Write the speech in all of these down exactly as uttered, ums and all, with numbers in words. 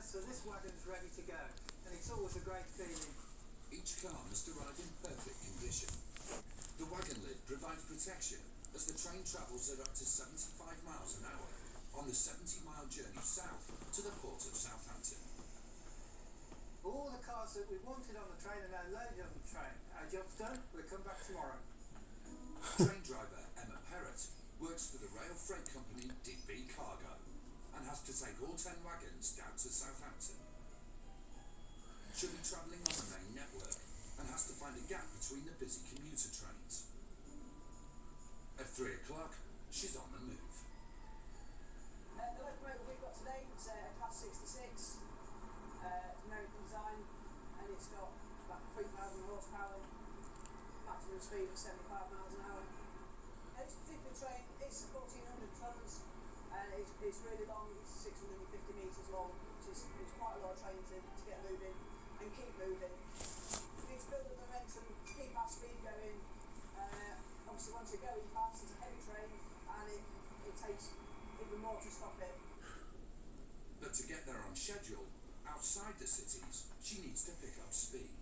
so this wagon's ready to go, and it's always a great feeling. Each car must arrive in perfect condition. The wagon lid provides protection as the train travels at up to seventy-five miles an hour on the seventy mile journey south to the port of Southampton. All the cars that we wanted on the train are now loaded on the train. Our job's done, we'll come back tomorrow. Train driver Emma Perrott works for the rail freight company D B Cargo and has to take all ten wagons down to Southampton. She'll be travelling on the main network and has to find a gap between the busy commuter trains. At three o'clock, she's on the move. Uh, the locomotive we've got today is uh, a Class sixty-six, uh, American design, and it's got about three thousand horsepower, maximum speed of seventy-five miles an hour. And this particular train is fourteen hundred tonnes, and it's, it's really long, it's six hundred fifty metres long, which is it's quite a lot of train to, to get moving and keep moving. It's built the momentum to keep our speed going. Uh, obviously once you're going fast, it's a heavy train, and it, it takes even more to stop it. But to get there on schedule, outside the cities, she needs to pick up speed.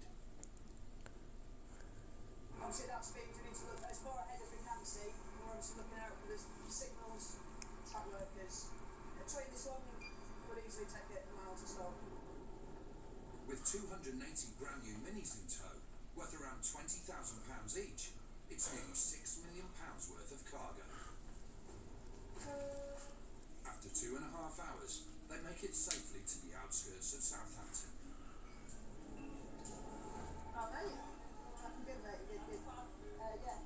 Obviously that speed we need to look as far ahead as we can see. We're obviously looking out for the signals, track workers. A train this long would easily take it a mile to stop. With two hundred eighty brand new minis in tow, worth around twenty thousand pounds each, it's nearly six million pounds worth of cargo. After two and a half hours, they make it safely to the outskirts of Southampton. Oh, mate. That's good, mate. You did good. Uh, yeah.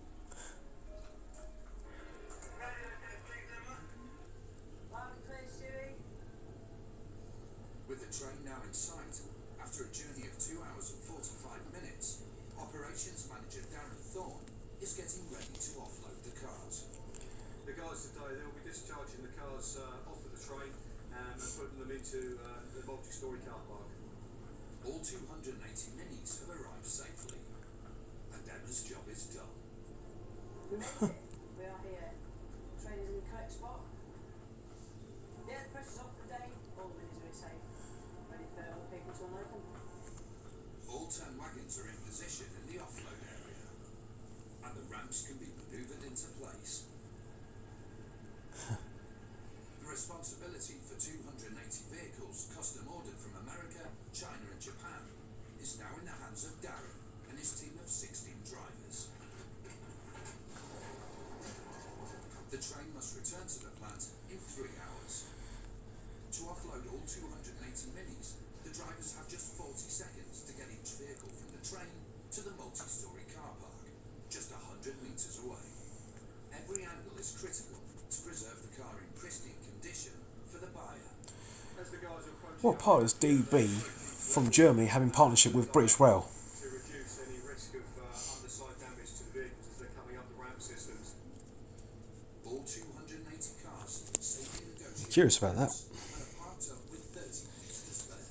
Loud and clear, Stewie. With the train now in sight, after a journey of two hours and forty-five minutes, operations manager Darren Thorne is getting ready to offload the cars. The guys today, they'll be discharging the cars uh, off of the train um, and putting them into uh, the multi-storey car park. All two hundred eighty minis have arrived safely, and Emma's job is done. We made it. We are here. Train is in the correct spot. Yeah, the pressure's off for the day. All the minis are safe. Ready for other people to unload them. All ten wagons are in position in the offload area, and the ramps can be manoeuvred into place. The responsibility for two hundred eighty vehicles custom ordered from America, China and Japan is now in the hands of Darren and his team of sixteen drivers. The train must return to the plant in three hours. To offload all two hundred eighty minis, the drivers have just forty seconds to get each vehicle from the train to the multi-storey car park, just one hundred metres away. Every angle is critical to preserve the car in pristine condition for the buyer. As the guys are approaching, What part is D B from Germany having partnership with British Rail? to reduce any risk of uh, underside damage to the vehicles as they're coming up the ramp systems. All two hundred eighty cars safely negotiated. Curious about that. And are parked up with thirty minutes to spare.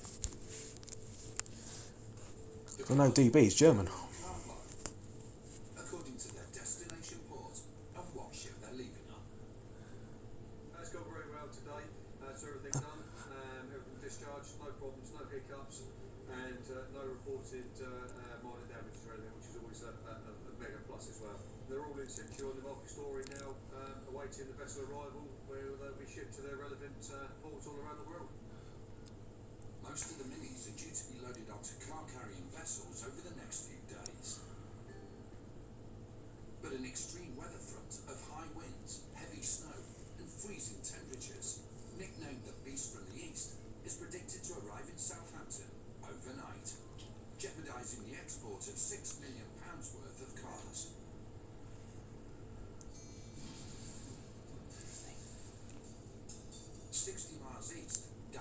I know D B is German. Car park, according to their destination port and what ship they're leaving on. That's gone very well today. Uh, so everything done, um, everything discharged, no problems, no hiccups, and uh, no reported uh, uh, minor damage or anything, which is always a, a, a mega plus as well. They're all in situ on the multi-storey now, um, awaiting the vessel arrival, where they'll be shipped to their relevant uh, ports all around the world. Most of the minis are due to be loaded onto car-carrying vessels over the next few days. But an extreme weather front of high winds, heavy snow and freezing temperatures, nicknamed the Beast from the East, is predicted to arrive in Southampton overnight, jeopardising the export of six million pounds worth of cars. sixty miles east,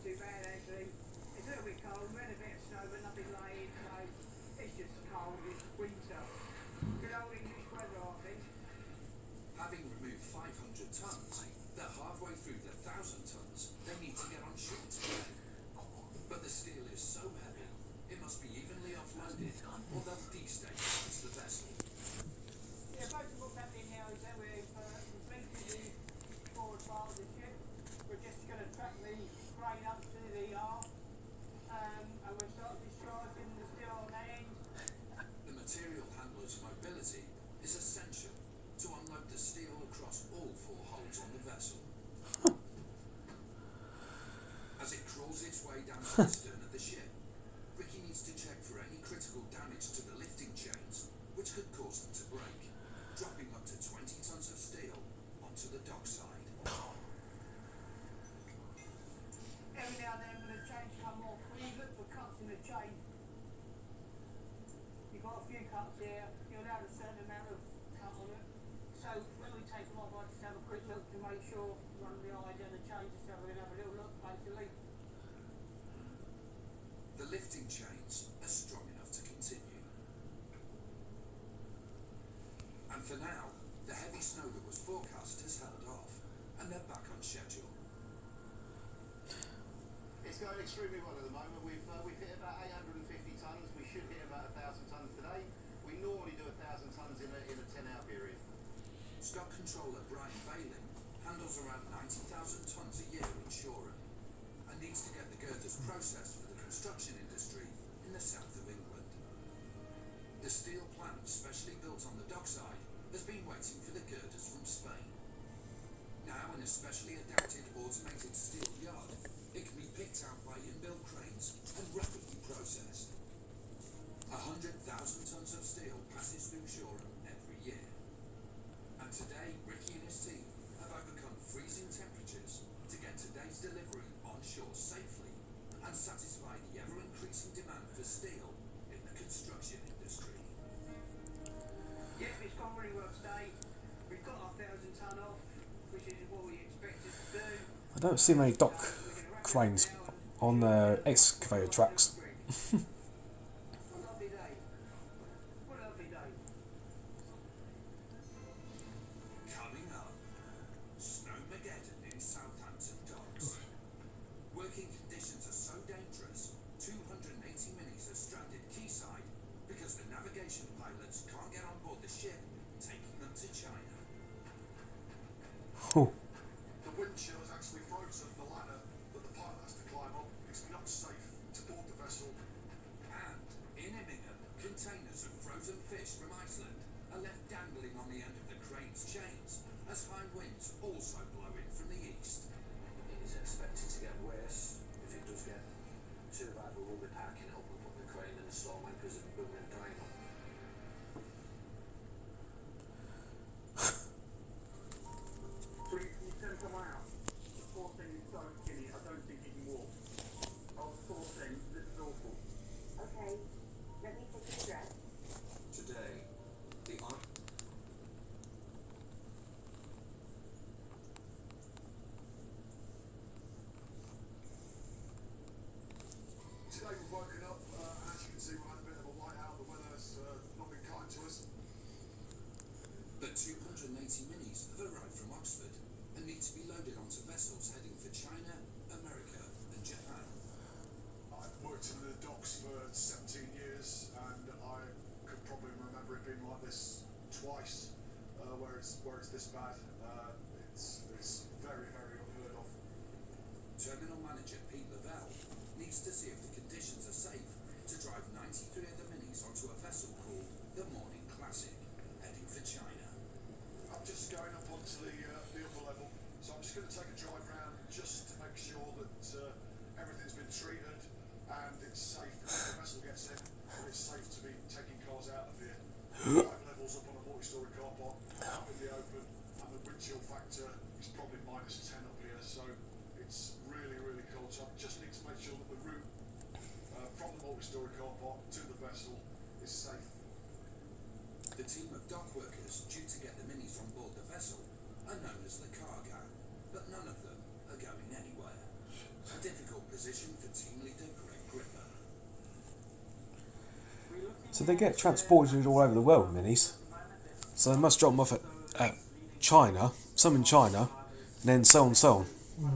too bad actually. It's a little bit cold, we had a bit of snow but nothing laying, so it's just cold, it's winter. Good old English weather, I think. Having removed five hundred tons, they're halfway through the one thousand tons they need to get on shore today. But the steel is so heavy, it must be evenly offloaded, or they'll destabilize the vessel. Yeah, basically what's happening now is that we've uh, completed the forward part of the ship. We're just going to track the crane up to the yard, um, and we'll start discharging the steel on that end. The material handler's mobility is essential to unload the steel across all four holds on the vessel. As it crawls its way down to the stern of the ship, Ricky needs to check for any critical damage to the lifting chains, which could cause them to break, dropping up to twenty tons of steel onto the dockside. Every now and then when the chains come off, we look for cuts in the chain. You've got a few cuts here, you'll have a certain amount of cut on it. So when we take them off, I just have a quick look to make sure, run the eye down the chain, just have a, have a little look basically. The lifting chains are strong enough to continue. And for now, the heavy snow that was forecast has held off, and they're back on schedule. It's going extremely well at the moment. We've uh, we've hit about eight hundred fifty tons. We should hit about one thousand tons today. We normally do one thousand tons in a in a ten hour period. Stock controller Brian Bailey handles around ninety thousand tons a year in Shoreham, and needs to get the girders processed for the construction industry in the south of England. The steel plant, specially built on the dockside, has been waiting for the girders from Spain. Now, in a specially adapted automated steel yard, it can be picked out by inbuilt cranes and rapidly processed. A hundred thousand tons of steel passes through Shoreham every year. And today, Ricky and his team have overcome freezing temperatures to get today's delivery on shore safely and satisfy the ever-increasing demand for steel in the construction industry. Yep, it's gone really well today. We've got our thousand ton off, which is what we expected to do. I don't see many dock cranes on uh, excavator tracks. What a lovely day. What a lovely day. Coming up, Snowmageddon in Southampton docks. Working conditions are so dangerous, two hundred eighty minis are stranded quayside because the navigation pilots can't get on board the ship, taking them to China. Oh. The wind chill has actually frozen the ladder that the pilot has to climb up. It's not safe to board the vessel. And in Immingham, containers of frozen fish from Iceland are left dangling on the end of the crane's chains as high winds also blow in from the east. It is expected to get worse. If it does get too bad, we will be packing it up and putting the crane in the storm anchors and building a crane up. Please, can you send someone out? The poor thing is so skinny, I don't think he can walk. Oh, poor thing, this is awful. Okay, let me take the address. Today, the ar- Today we've woken up, uh, and as you can see, we've had a bit of a whiteout. The weather's uh, not been kind to us. The two hundred eighty minis have arrived from Oxford and need to be loaded onto vessels heading for China, America and Japan. I've worked in the docks for seventeen years, and I could probably remember it being like this twice, uh, where it's where it's this bad. Uh, it's it's very very unheard of. Terminal manager Pete Lavelle needs to see if the conditions are safe to drive ninety-three of the minis onto a vessel called the Morning Classic, heading for China. I'm just going up onto the uh, the upper level, so I'm just going to take a drive round just to make sure that uh, everything's been treated and it's safe before the vessel gets in, and it's safe to be taking cars out of here. Five levels up on a multi-storey car park, out in the open, and the wind chill factor is probably minus ten up here, so it's really really cold. So I just need to make sure that the route uh, from the multi-storey car park to the vessel is safe. The team of dock workers due to get the minis on board the vessel are known as the Car Gang, but none of them are going anywhere. A difficult position position for team leader Greg Gripper. So they get transported all over the world, minis. So they must drop them off at, at China, some in China, and then so on, so on.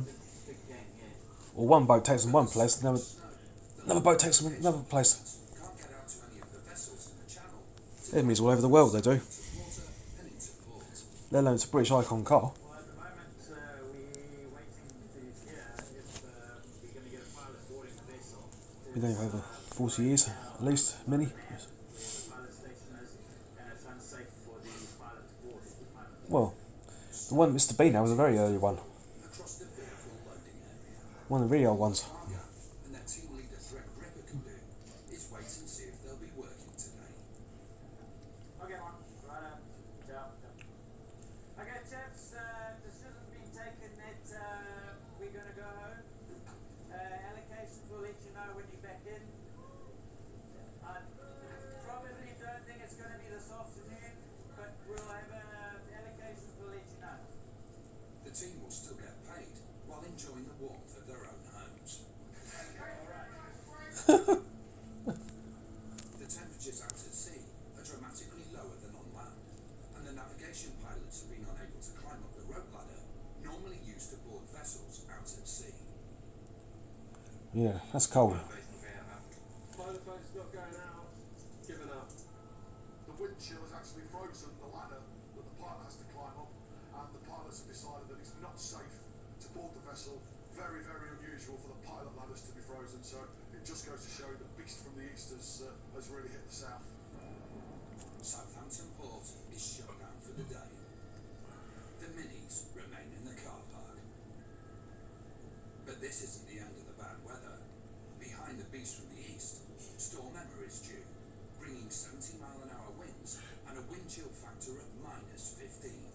Or one boat takes them one place, another, another boat takes them another place. Can't get out to any of the vessels in the channel. They're minis all over the world, they do. To water and into port. Let alone it's a British Icon car. Well, at the moment, uh, we're waiting to hear if uh, we're going to get a pilot boarding the vessel. Been there for over forty years, at least, many. The pilot station is, and it's unsafe for the pilot to board. If the pilot Well, the one Mister Bean now was a very early one. Across the vehicle loading area. One of the really old ones. Cargo and their team leader Greg Gripper can do is wait and see if they'll be working today. Okay, on. Right up. Ciao. Okay, chaps, uh, decision's been taken that uh, we're going to go home. Uh, allocations will let you know when you're back in. I probably don't think it's going to be this afternoon, but we'll have uh, allocations will let you know. The team will still get paid while enjoying the warmth of their own homes. The temperatures out at sea are dramatically lower than on land, and the navigation pilots have been unable to climb up the rope ladder normally used to board vessels out at sea. Yeah, that's cold. Pilot boat's not going out. Given up. The wind chill has actually frozen the ladder that the pilot has to climb up, and the pilots have decided that it's not safe to board the vessel. Very, very unusual for the pilot ladders to be frozen, so it just goes to show the beast from the east has, uh, has really hit the south. Southampton Port is shut down for the day. The minis remain in the car park. But this isn't the end of the bad weather. Behind the beast from the east, Storm Emma is due, bringing seventy mile an hour winds and a wind chill factor of minus fifteen.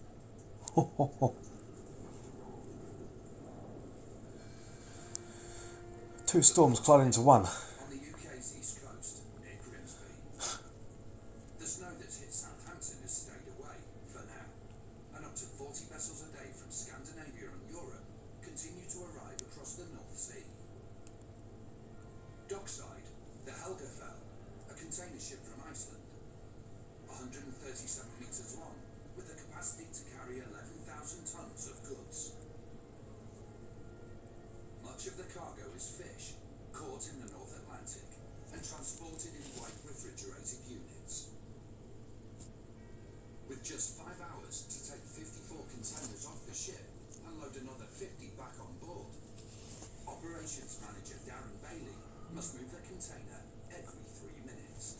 Two storms collide into one. On the U K's east coast, near Grimsby. The snow that's hit Southampton has stayed away, for now, and up to forty vessels a day from Scandinavia and Europe continue to arrive across the North Sea. Dockside, the Helgafell, a container ship from Iceland, one hundred thirty-seven metres long, with the capacity to carry eleven thousand tonnes of goods. Much of the cargo is fish, caught in the North Atlantic and transported in white refrigerated units. With just five hours to take fifty-four containers off the ship and load another fifty back on board, Operations Manager Darren Bailey must move the container every three minutes.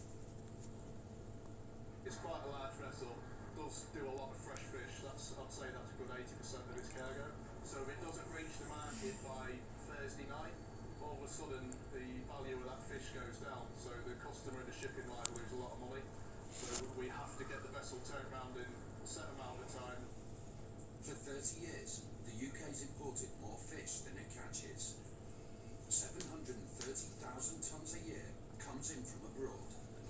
It's quite a large vessel. Does do a lot of fresh fish. That's I'd say that's a good eighty percent of its cargo. So if it doesn't reach the market by Thursday night, all of a sudden the value of that fish goes down. So the customer and the shipping line lose a lot of money. So we have to get the vessel turned around in a set amount of time. For thirty years, the U K's imported more fish than it catches. seven hundred thirty thousand tonnes a year comes in from abroad.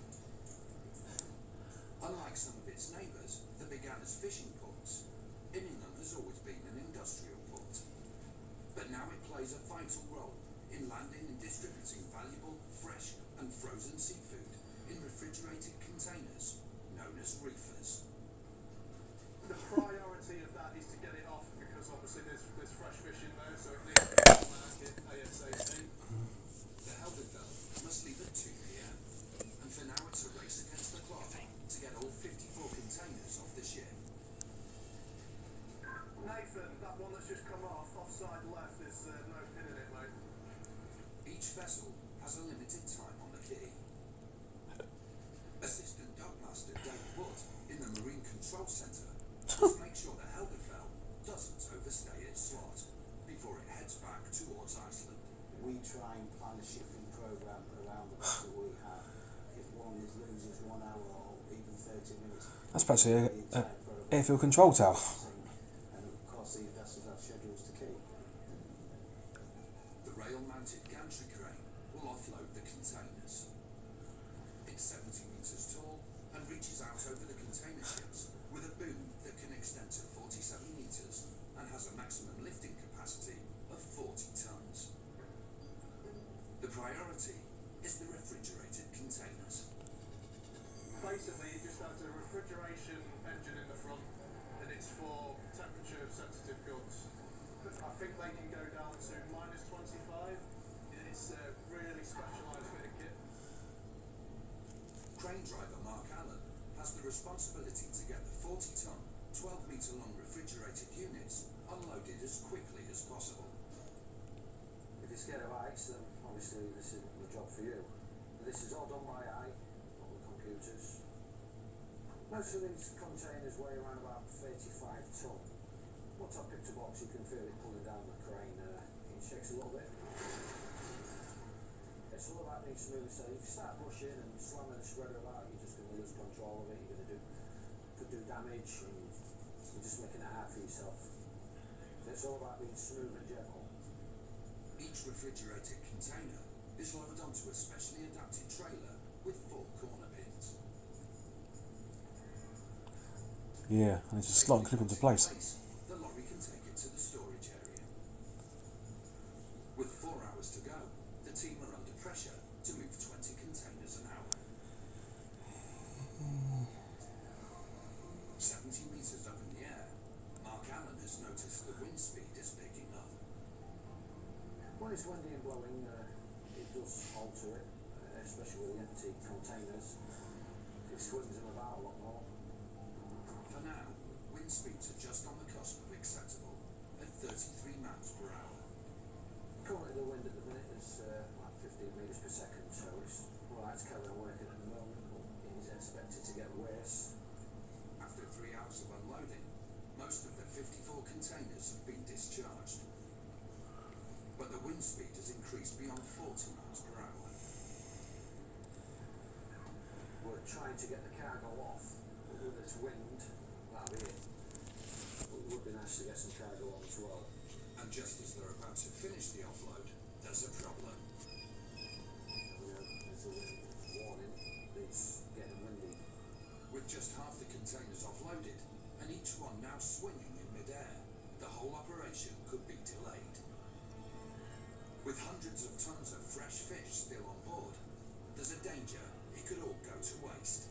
Unlike some of its neighbours that began as fishing ports, Immingham has always been an industrial port. But now it plays a vital role in landing and distributing valuable, fresh and frozen seafood in refrigerated containers known as reefers. The priority of that is to get it off because obviously there's, there's fresh fish in there, so it needs to get to the market ASAP. The Helgafell must leave at two p m, and for now it's a race against the clock to get all fifty-four containers off the ship. Nathan, that one that's just come off, offside left, there's uh, no pin in it, mate. Each vessel has a limited time on the quay. Assistant Dockmaster Dave Wood in the Marine Control Centre must make sure the Helgafell doesn't overstay its slot before it heads back towards Iceland. We try and plan a shipping programme around the vessel we have. If one is loses one hour or even thirty minutes, That's practically an airfield control tower. and of course these vessels have schedules to keep. The rail-mounted gantry crane will offload the containers. It's seventy metres tall and reaches out over the container ships with a boom that can extend to forty-seven metres and has a maximum lifting capacity of forty tonnes. priority is the refrigerated containers. Basically, you just have the refrigeration engine in the front, and it's for temperature sensitive goods. I think they can go down to minus twenty-five. It's a really specialised bit of kit. Crane driver Mark Allen has the responsibility to get the forty ton, twelve metre long refrigerated units unloaded as quickly as possible. If you're scared of heights, then obviously this isn't the job for you. This is all done by eye, not with computers. Most of these containers weigh around about thirty-five ton. Once I picked a box, you can feel it pulling down the crane. Uh, it shakes a little bit. It's all about being smooth. So if you start rushing and slamming the spreader about, you're just going to lose control of it. You're going to do could do damage, and you're just making it hard for yourself. So it's all about being smooth and gentle. Each refrigerated container is loaded onto a specially adapted trailer with four corner pins. Yeah, and it's just slot and clip into place. The lorry can take it to the storage area. With four hours to go, the team are under pressure to move twenty containers an hour. seventy metres up in the air, Mark Allen has noticed the wind speed is picking up. When it's windy and blowing, uh, it does alter it, uh, especially with the empty containers. It swings them about a lot more. For now, wind speeds are just on the cusp of acceptable at thirty-three miles per hour. Currently the wind at the minute is uh, like fifteen metres per second, so it's well, it's carrying on working at the moment, but it is expected to get worse. After three hours of unloading, most of the fifty-four containers have been discharged. But the wind speed has increased beyond forty miles per hour. We're trying to get the cargo off, but with this wind, that'll be it. But it would be nice to get some cargo on as well. And just as they're about to finish the offload, there's a problem. You know, there's a wind warning, it's getting windy. With just half the containers offloaded, and each one now swinging in midair, the whole operation could be delayed. With hundreds of tons of fresh fish still on board, there's a danger it could all go to waste.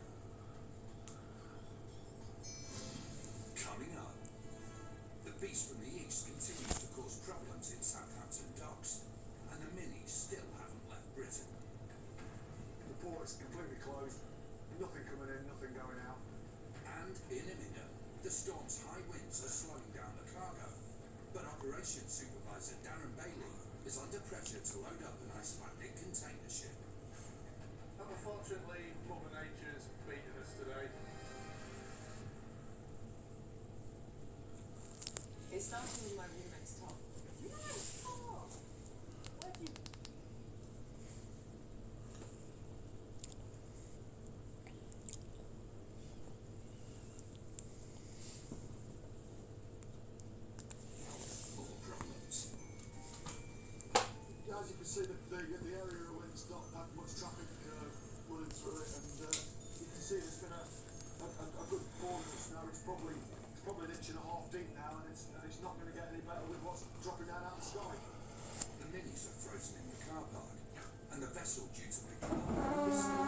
Coming up, the beast from the east continues to cause problems in Southampton docks, and the minis still haven't left Britain. The port is completely closed. Nothing coming in, nothing going out. And in Emina, the storm's high winds are slowing down the cargo, but Operations Supervisor Darren Bailey is under pressure to load up an Icelandic container ship. Unfortunately, Mother Nature's beaten us today. It's starting with my roommate's top. Nice! Oh! Where'd you... More problems. As you can see, the, the, the area wind's not had much traffic uh, running through it, and uh, you can see there's been a, a, a, a good fall in the snow. It's probably it's probably an inch and a half deep now, and it's and it's not going to get any better with what's dropping down out of the sky. The minis are frozen in the car park, and the vessel due to pick them up is still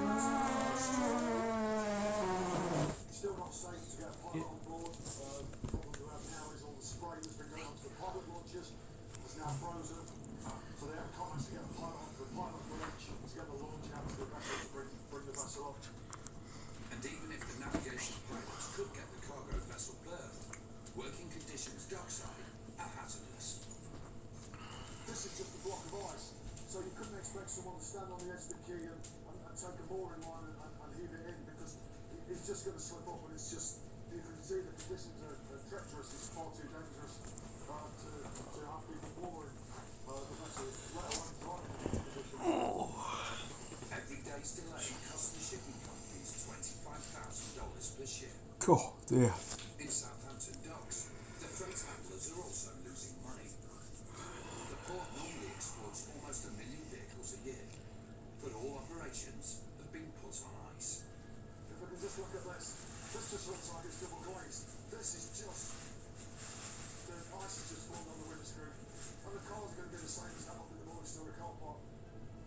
It's still not safe to get a pilot on board. Uh, the problem we have now is all the spray that's been going onto the pilot launches is now frozen, so they can't actually get a pilot onto the pilot launch to get the launch out to the vessel to bring, bring the vessel up. And even if the navigation pilots could get the cargo vessel berthed, working conditions dockside are hazardous. This is just a block of ice, so you couldn't expect someone to stand on the edge of the quay and, and, and take a mooring line and, and, and heave it in, because it, it's just going to slip up, and it's just, you can see the conditions are, are treacherous. It's far too dangerous uh, to, to have people mooring uh, the vessel, let alone driving in this position. Every day's delay costs the shipping companies twenty-five thousand dollars per ship. Oh dear. In Southampton docks, the freight handlers are also losing money. The port normally exports almost a million vehicles a year, but all operations have been put on ice. If we can just look at this, this just looks like it's double glazed. This is just, the ice has just formed on the windscreen, and the car's going to be the same as that up in the Morning Story car park.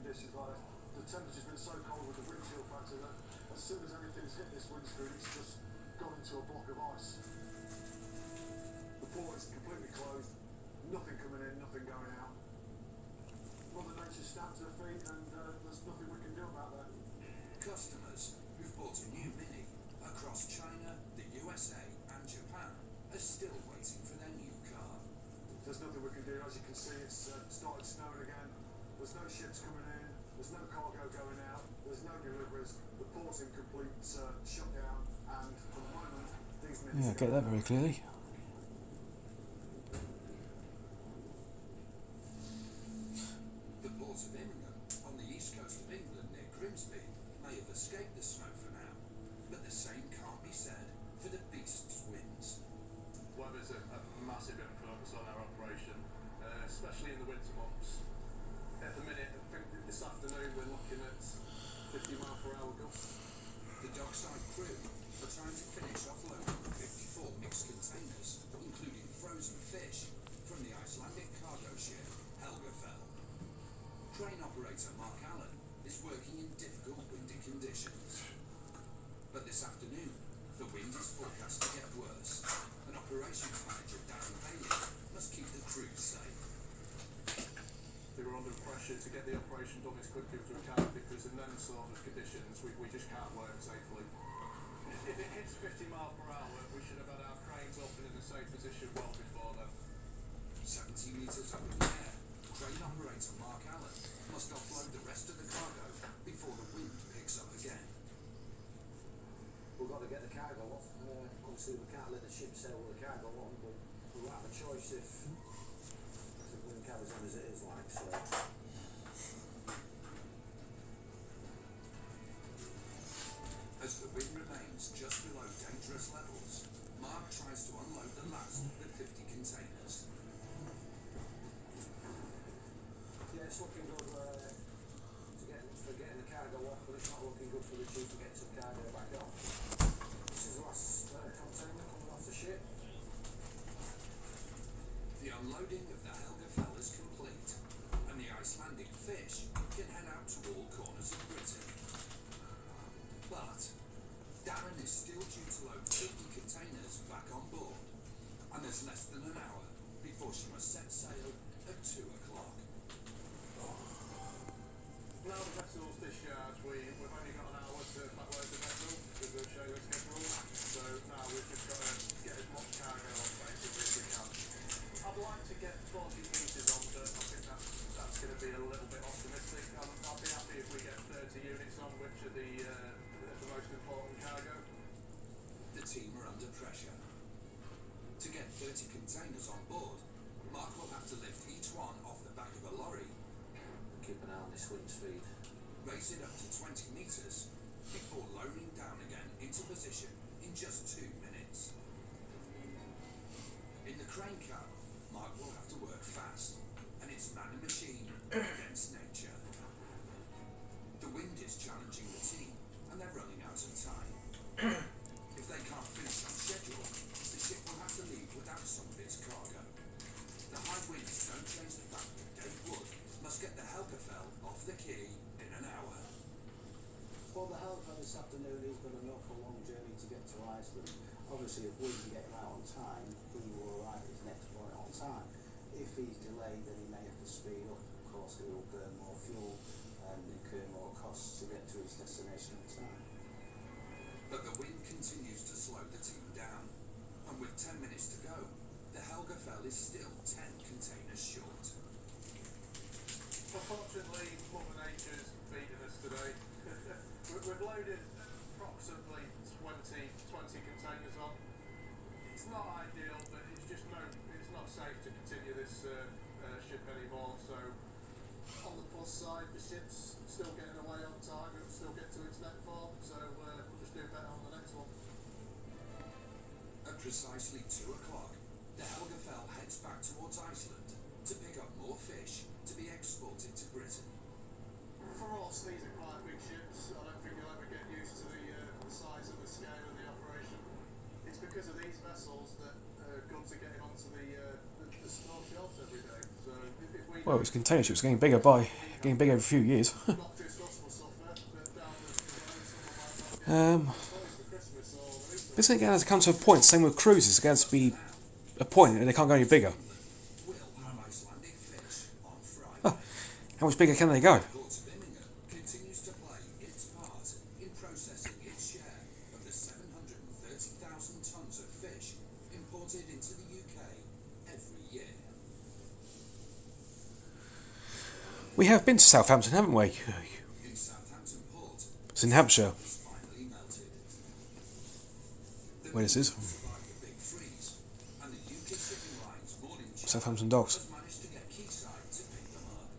this is like the temperature's been so cold with the wind chill factor that as soon as anything's hit this windscreen, it's just gone into a block of ice. The port is completely closed, nothing coming in, nothing going out. Mother Nature stamps her feet, and uh, there's nothing we can do about that. Customers who've bought a new Mini across China, the U S A and Japan are still waiting for their new car. There's nothing we can do. As you can see, it's uh, started snowing again. There's no ships coming in. There's no cargo going out. There's no deliveries. The port's in complete uh, shutdown. And for the moment, these Minis... Yeah, get that very clearly. The port of Immingham, on the east coast of England near Grimsby, may have escaped the snow for now, but the same can't be said for the beast's winds. Weather's a, a massive influence on our operation, uh, especially in the winter months. At the minute, I think this afternoon we're looking at fifty mile per hour gusts. The dockside crew are trying to finish offloading fifty-four mixed containers, including frozen fish, from the Icelandic cargo ship Helgafell. Crane operator Mark Allen is working in difficult windy conditions. But this afternoon, the wind is forecast to get worse, and operations manager Darren Bailey must keep the crew safe. We were under pressure to get the operation done as quickly as we can because in them sort of conditions we, we just can't work safely. If it hits fifty mile per hour, we should have had our cranes up and in a safe position well before then. seventy metres up in the air, crane operator Mark Allen must offload the rest of the cargo before the wind picks up again. We've got to get the cargo off. Uh, obviously, we can't let the ship sail with the cargo on, but we won't have a choice if, if the wind carries on as it is like. So. As the wind remains just below dangerous levels, Mark tries to unload the last of the fifty containers. Yeah, it's looking good uh, to get, for getting the cargo off, but it's not looking good for the chief to get some cargo back on. This is the last uh, container coming off the ship. The unloading of the Helgafell is complete, and the Icelandic fish can head out to all corners of Britain. But Darren is still due to load fifty containers back on board, and there's less than an hour before she must set sail at two o'clock. Now the vessel's discharged, we, we've only got an hour to backload the vessel because we'll show the schedule. So now we've just got to get as much cargo on basically as we can. I'd like to get forty meters on, but I think that's, that's going to be a little bit optimistic. Um, I'll be happy if we get thirty units on, which are the, uh, the, the most important cargo. The team are under pressure. To get thirty containers on board, Mark will have to lift each one off the back of a lorry, Keep an eye on this wind speed. raise it up to twenty metres, before lowering down again into position in just two minutes. In the crane cab, Mark will have to work fast, and it's man and machine against nature. The wind is challenging the team, and they're running out of time. If they can't finish on schedule, the ship will have to leave without some of its cargo. The high winds don't change the fact that Dave Wood must get the Helgafell off the quay in an hour. Well, the Helgafell this afternoon, he's got an awful long journey to get to Iceland. Obviously, if we can get him out on time, he will arrive at his next point on time. If he's delayed, then he may have to speed up. Of course, he will burn more fuel and incur more costs to get to his destination on time. But the wind continues to slow the team down, and with ten minutes to go, the Helgafell is still ten containers short. Unfortunately, Mother Nature's beaten us today. We- We've loaded approximately twenty, twenty containers on. It's not ideal, but it's just no, it's not safe to continue this uh, uh, ship anymore. So, on the plus side, the ship's still getting away on time. It'll still get to its net form. So uh, we'll just do better on the next one. At precisely two o'clock, the Helgafell heads back towards Iceland to pick up more fish to be exported to Britain. For us, these are quite big ships. I don't think you'll ever get used to the, uh, the size and the scale of the operation. It's because of these vessels that uh, goods are getting onto the, uh, the, the store shelves every day. So if, if we Well, its container ship's getting bigger by getting bigger every few years. um, this ain't going to come to a point. Same with cruises. It's going to be a point, and they can't go any bigger. Huh. How much bigger can they go? Continues to play its part in processing its share of the seven hundred thirty thousand tonnes of fish imported into the U K every year. We have been to Southampton, haven't we? In Southampton Port, It's in Hampshire. is finally melted. The Where this is? survived the big freeze, and the U K shipping lines Morning Challenge Southampton Docks. has managed to get Quayside to pick them up.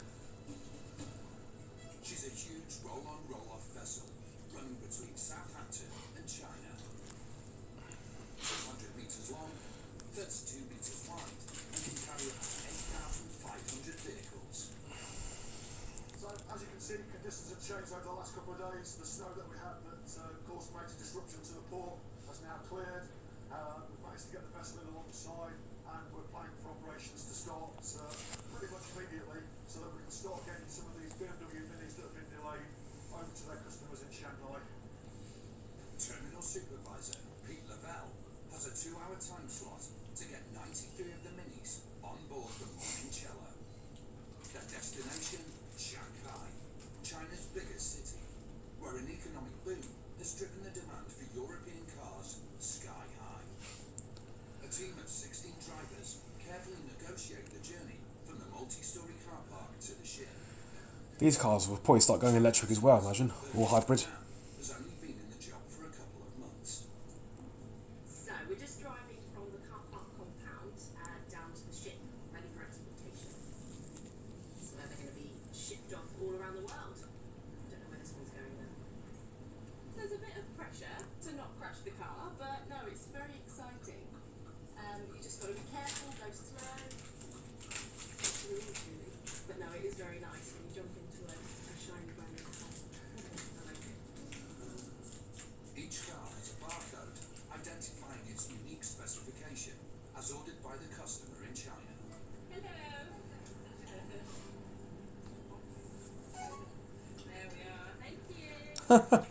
She's a huge roll-on, roll-off vessel running between Southampton and China. two hundred metres long, thirty-two metres wide, and can carry up to eight thousand five hundred vehicles. So, as you can see, conditions have changed over the last couple of days. The snow that we had that uh, caused major disruption to the port has now cleared. Uh, we've managed to get the vessel in alongside, and we're planning for operations to start uh, pretty much immediately, so that we can start getting some of these B M W Minis that have been delayed over to their customers in Shanghai. Terminal Supervisor Pete Lavelle has a two-hour time slot to get ninety-three of the Minis on board the Limoncello. Their destination, Shanghai, China's biggest city, where an economic boom has driven the demand for European cars sky high. A team of sixteen drivers carefully negotiate the journey from the multi-storey car park to the ship. These cars will probably start going electric as well, I imagine, or hybrid. Has only been in the job for a couple of months. So we're just driving from the car park compound uh, down to the ship, ready for exportation. So they're going to be shipped off all around the world. I don't know where this one's going though. So there's a bit of pressure to not crash the car, but no, it's very exciting. Um, you just got to be careful, go slow. It's actually really, but no, it is very nice when you jump into a, a shiny brand new car. I like it. Each car has a barcode identifying its unique specification as ordered by the customer in China. Hello. There we are. Thank you.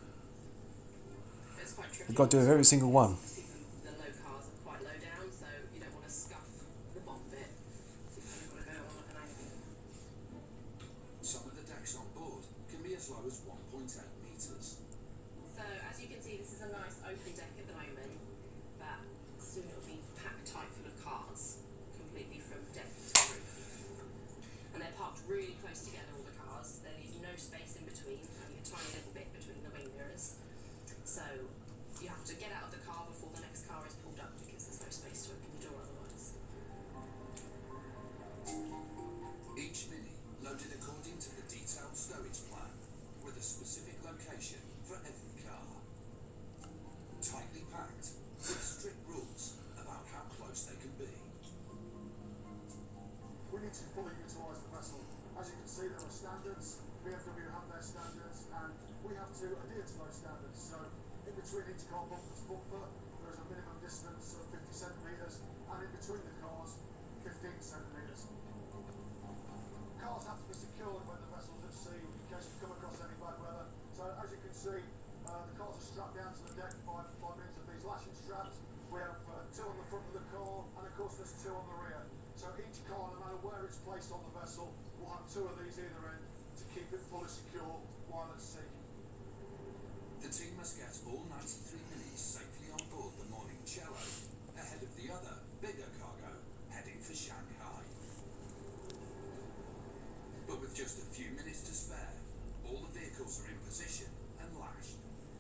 It's quite tricky. You've got to do every single one. See, the, the low cars are quite low down, so you don't want to scuff the bottom bit. So you kind of got to go on an angle. Some of the decks on board can be as low as one point eight metres. So as you can see, this is a nice open deck at the moment, but soon it'll be packed tight full of cars, completely from deck to roof. And they're parked really close together, all the cars. They leave no space in between, only a tiny little bit between the wing mirrors. So you have to get out of the car before the next car is pulled up because there's no space to open the door otherwise. Each Mini loaded according to the detailed stowage plan with a specific location for every car. Tightly packed with strict rules about how close they can be. We need to fully utilise the vessel. As you can see, there are standards. B M W have their standards, and we have to adhere to those standards. So, in between each car bumper to bumper, there is a minimum distance of fifty centimetres, and in between the cars, fifteen centimetres. Cars have to be secured when the vessel's at sea in case we come across any bad weather. So, as you can see, uh, the cars are strapped down to the deck by, by means of these lashing straps. We have uh, two on the front of the car, and of course there's two on the rear. So each car, no matter where it's placed on the vessel, will have two of these either end to keep it fully secure while at sea. The team must get all ninety-three Minis safely on board the Limoncello ahead of the other, bigger cargo heading for Shanghai. But with just a few minutes to spare, all the vehicles are in position and lashed.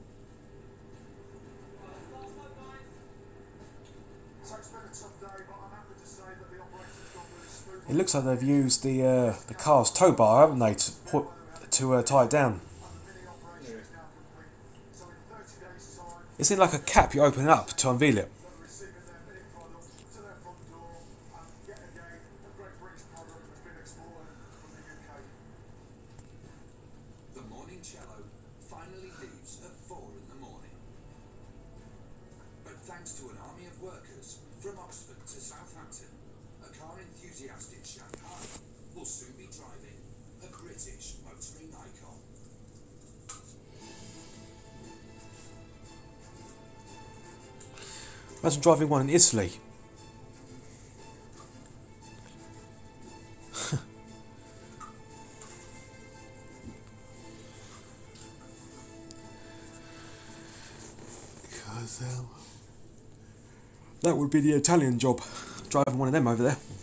So it's been a tough day, but I'm happy to say that the operation's gone really smoothly. It looks like they've used the uh, the car's tow bar, haven't they, to put to uh, tie it down. And the mini operation is now complete. So in thirty days' time, Isn't it like a cap you open up to unveil it? they're receiving their mini product to their front door, and yet again, a great British product has been exported from the U K. The Limoncello finally leaves at four in the morning. But thanks to an army of workers from Oxford to Southampton, a car enthusiast in Shanghai Imagine driving one in Italy. That would be the Italian job, driving one of them over there.